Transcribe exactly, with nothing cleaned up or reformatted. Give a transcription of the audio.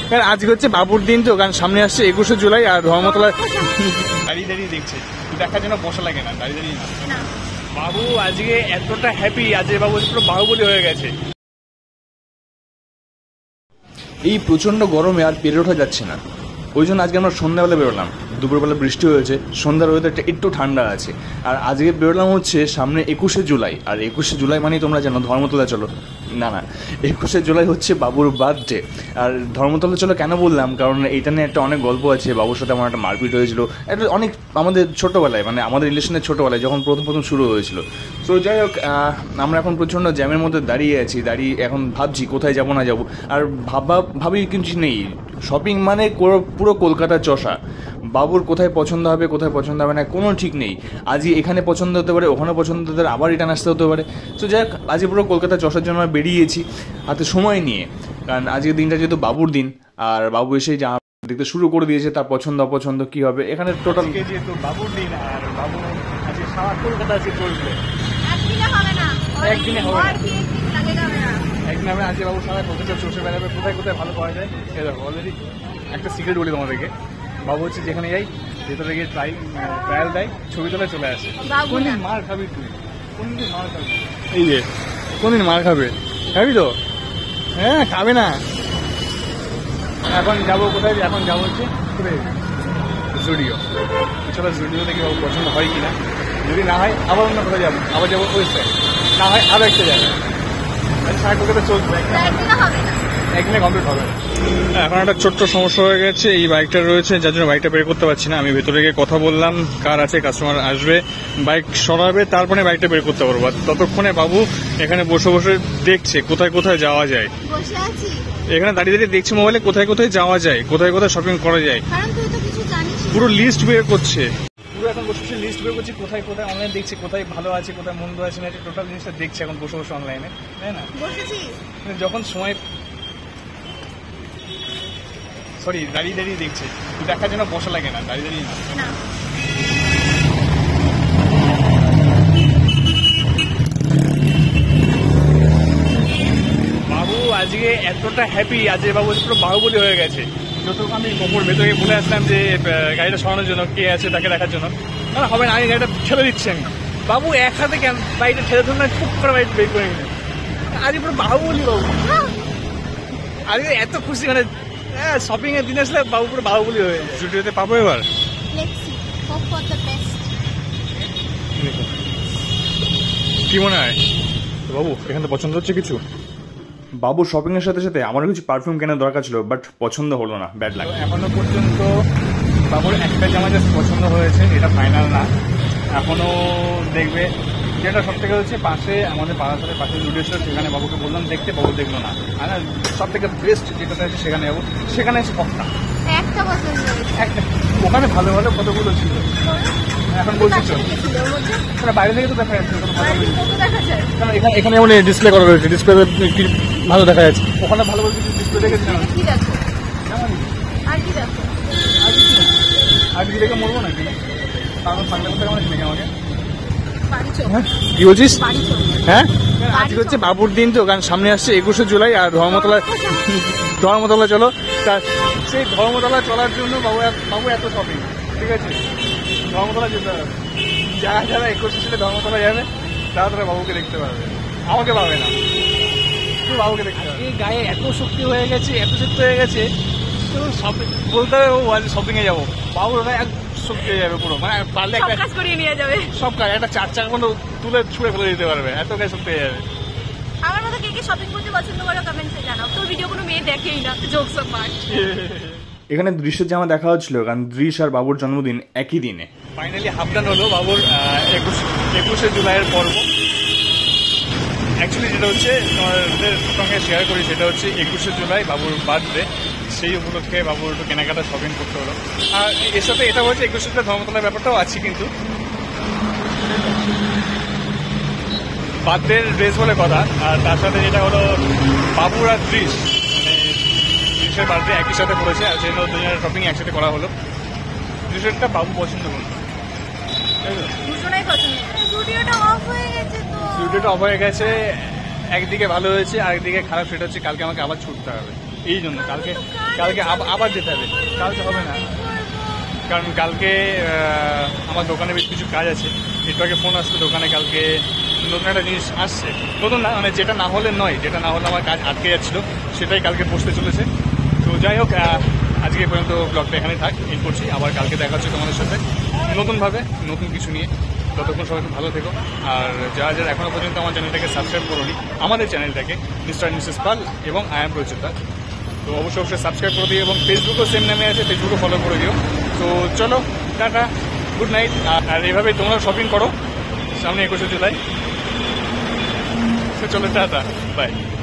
কারণ আজকে হচ্ছে বাবুর দিন, তো কারণ সামনে আসছে একুশে জুলাই আর ধর্মতলা দাঁড়িয়ে দাঁড়িয়ে দেখছে, দেখার জন্য বসা লাগে না, দাঁড়িয়ে দাঁড়িয়ে না। বাবু আজকে এতটা হ্যাপি, আজকে বাবু পুরো বাহুবলী হয়ে গেছে। এই প্রচন্ড গরমে আর পেরে ওঠা যাচ্ছে না, ওই জন্য আজকে আমরা সন্ধ্যাবেলা বেরোলাম। দুপুরবেলা বৃষ্টি হয়েছে, সন্ধ্যার ওয়েদারটা একটু ঠান্ডা আছে। আর আজকে বেরোলাম হচ্ছে সামনে একুশে জুলাই, আর একুশে জুলাই মানে তোমরা জানো ধর্মতলা চলো, না না একুশে জুলাই হচ্ছে বাবুর বার্থডে। আর ধর্মতলা চলো কেন বললাম, কারণ এইটা নিয়ে একটা অনেক গল্প আছে। বাবুর সাথে আমার একটা মারপিট হয়েছিল, একটা অনেক আমাদের ছোটোবেলায়, মানে আমাদের রিলেশনের ছোটোবেলায় যখন প্রথম প্রথম শুরু হয়েছিল। তো যাই হোক, আমরা এখন প্রচণ্ড জ্যামের মধ্যে দাঁড়িয়ে আছি, দাঁড়িয়ে এখন ভাবছি কোথায় যাবো না যাবো। আর ভাবা ভাবি কিছু নেই, শপিং মানে পুরো কলকাতার চষা। বাবুর কোথায় পছন্দ হবে কোথায় পছন্দ হবে না কোনো ঠিক নেই। আজই এখানে পছন্দ হতে পারে, ওখানে পছন্দ হতে পারে, আবার রিটার্ন আসতে হতে পারে। তো যাই হোক, আজকে পুরো কলকাতা চষার জন্য আমরা বেরিয়েছি হাতে সময় নিয়ে, কারণ আজকের দিনটা যেহেতু বাবুর দিন। আর বাবু এসে যা দেখতে শুরু করে দিয়েছে, তার পছন্দ অপছন্দ কী হবে এখানে টোটাল। যেহেতু বাবুর দিন আর বাবু আজকে সারা কলকাতা আজকে চলবে, একদিনে হবে না, একদিনে হবে না, একদিন হবে। আজকে বাবু সারা কলকাতা চষে বেড়াবে, কোথায় কোথায় ভালো পাওয়া যায়। এ দেখো অলরেডি একটা সিক্রেট বলি তোমাদেরকে, বাবু হচ্ছে যেখানে যাই ভেতরে গিয়ে ট্রাই ট্রায়াল দেয়, ছবি তোলা চলে আসে। কোনদিন মার খাবি তুই, কোনদিন মার খাবি, এই যে কোনদিন মার খাবে, খাবি তো? হ্যাঁ খাবে না। এখন যাবো কোথায়, এখন যাবো হচ্ছে জুডিও। চলো জুডিও দেখি বাবু পছন্দ হয় কিনা, যদি না হয় আবার অন্য কোথায় যাবো, আবার যাবো ওই সাইড, না হয় আরো একটা জায়গায়। সারা কলকাতা চলবে, একদিনে কমপ্লিট হবে না। এখন একটা ছোট্ট সমস্যা হয়ে গেছে, এই বাইকটা রয়েছে যার জন্য বাইকটা বের করতে পারছি না। আমি ভেতরে গিয়ে কথা বললাম, কার আছে, কাস্টমার আসবে, বাইক সরাবে, তারপরে বাইকটা বের করতে পারবো। ততক্ষণে বাবু এখানে বসে বসে দেখছে কোথায় কোথায় যাওয়া যায়। এখানে দাঁড়িয়ে দাঁড়িয়ে দেখছে মোবাইলে কোথায় কোথায় যাওয়া যায়, কোথায় কোথায় শপিং করা যায়, পুরো লিস্ট বের করছে। পুরো এখন বসে বসে লিস্ট বের করছি, কোথায় কোথায় অনলাইন দেখছি, কোথায় ভালো আছে কোথায় মন্দ আছে না, টোটাল জিনিসটা দেখছি এখন বসে বসে অনলাইনে, তাই না? যখন সময় সরি দাঁড়িয়ে দাঁড়িয়ে দেখছে, দেখার জন্য বসা লাগে না, দাঁড়িয়ে দাঁড়িয়ে না। বাবু আজকে এতটা হ্যাপি, আজকে বাবু পুরো বাহুবলী হয়ে গেছে। যতক্ষণ আমি কোমর ভেতরে বলে আসলাম যে গাড়িটা সরানোর জন্য, কে আছে তাকে দেখার জন্য, না হবে না, আমি গাড়িটা ঠেলে দিচ্ছি আমি। বাবু এক হাতে কেন বাইকটা ঠেলে ধরুন না, খুব করে বাইক বের করে নিলেন। আজকে পুরো বাহুবলী বাবু, আজকে এত খুশি, মানে হ্যাঁ শপিং এর দিন আসলে বাবু পুরো বাহুবলী হয়ে যায়। জুডিওতে পাবো এবার, কি মনে হয় বাবু এখানে পছন্দ হচ্ছে কিছু? বাবু শপিং এর সাথে সাথে আমারও কিছু পারফিউম কেনার দরকার ছিল, বাট পছন্দ হলো না, ব্যাড লাগে। এখনো পর্যন্ত বাবুর একটা জামা জাস্ট পছন্দ হয়েছে, এটা ফাইনাল না, এখনো দেখবে। যেটা সব থেকে হচ্ছে পাশে আমাদের পাড়াশালের পাশে জুডিও ছিল, সেখানে বাবুকে বললাম দেখতে, বাবু দেখলো না। আর সব থেকে বেস্ট যেটাতে আছে সেখানে যাবো, সেখানে এসে কমটা একটা ওখানে ভালো ভালো কতগুলো ছিল, এখন বলছি চল বাইরে থেকে তো দেখা যাচ্ছে, এখানে এখানে এমন ডিসপ্লে করা রয়েছে, ডিসপ্লে ভালো দেখা যাচ্ছে, ওখানে ভালো ভালো ডিসপ্লে দেখেছি। আর কি দেখে মরবো নাকি, আমাকে কি বলছিস? হ্যাঁ আজকে হচ্ছে বাবুর দিন, তো কারণ সামনে আসছে একুশে জুলাই আর ধর্মতলা ধর্মতলা চলো, সেই ধর্মতলা চলার জন্য বাবু বাবু এত শপিং, ঠিক আছে? ধর্মতলা যেতে হবে, যারা যারা একুশে জুলাই ধর্মতলা যাবে তারা তারা বাবুকে দেখতে পারবে, আমাকে পাবে না, বাবুকে দেখতে পারবে। গায়ে এত শক্তি হয়ে গেছে, এত শক্তি হয়ে গেছে, তো শপিং বলতে হবে ও আজ শপিং এ যাবো, বাবুর এক শক্তি হয়ে যাবে পুরো, মানে পারলে একটা কাজ করিয়ে নিয়ে যাবে, সব কাজ একটা চার চার মতো তুলে ছুঁড়ে ফেলে দিতে পারবে, এত কাজ শক্তি হয়ে যাবে। আমার মতো কে কে শপিং করতে পছন্দ করো কমেন্টসে জানাও, তোর ভিডিও কোনো মেয়ে দেখেই না, জোকস অ্যাপার্ট। এখানে দৃশ্যের জামা দেখা হচ্ছিল, কারণ দৃশ আর বাবুর জন্মদিন একই দিনে। ফাইনালি হাফডান হলো বাবুর একুশ একুশে জুলাইয়ের পর্ব। অ্যাকচুয়ালি যেটা হচ্ছে তোমাদের সঙ্গে শেয়ার করি, সেটা হচ্ছে একুশে জুলাই বাবুর বার্থডে, সেই উপলক্ষে বাবুর একটু কেনাকাটা শপিং করতে হলো। আর এর সাথে এটা হচ্ছে একুশে জুলাই ধর্মতলার ব্যাপারটাও আছে, কিন্তু বার্থডের ড্রেস বলে কথা। আর তার সাথে যেটা হলো বাবুর আর দৃশ, মানে দৃশের বার্থডে একই সাথে পড়েছে, আর সেই জন্য দুজনের শপিং একসাথে করা হলো। দৃশ্যটা বাবু পছন্দ করলো, ভিডিওটা অফ হয়ে গেছে, একদিকে ভালো হয়েছে, আরেকদিকে খারাপ, সেটা হচ্ছে কালকে আমাকে আবার ছুটতে হবে। এই জন্য কালকে কালকে আব- আবার যেতে হবে, কালকে হবে না, কারণ কালকে আহ, আমার দোকানে বেশ কিছু কাজ আছে। একটু আগে ফোন আসছে দোকানে, কালকে নতুন একটা জিনিস আসছে, নতুন না মানে যেটা না হলে নয়, যেটা না হলে আমার কাজ আটকে যাচ্ছিলো সেটাই কালকে বসতে চলেছে। তো যাই হোক, আহ, আজকে পর্যন্ত ব্লগটা এখানে থাক, এন্ড করছি। আবার কালকে দেখা হচ্ছে তোমাদের সাথে নতুনভাবে নতুন কিছু নিয়ে। ততক্ষণ সবাই খুব ভালো থেকো। আর যারা যারা এখনো পর্যন্ত আমার চ্যানেলটাকে সাবস্ক্রাইব করোনি, আমাদের চ্যানেলটাকে মিস্টার অ্যান্ড মিসেস পাল এবং আই এম প্রচুতা, তো অবশ্যই অবশ্যই সাবস্ক্রাইব করে দিও, এবং ফেসবুকও সেম নামে আছে, ফেসবুকও ফলো করে দিও। তো চলো, টাটা, গুড নাইট। আর এভাবেই তোমরাও শপিং করো সামনে একুশে জুলাই। চলো, টাটা, বাই।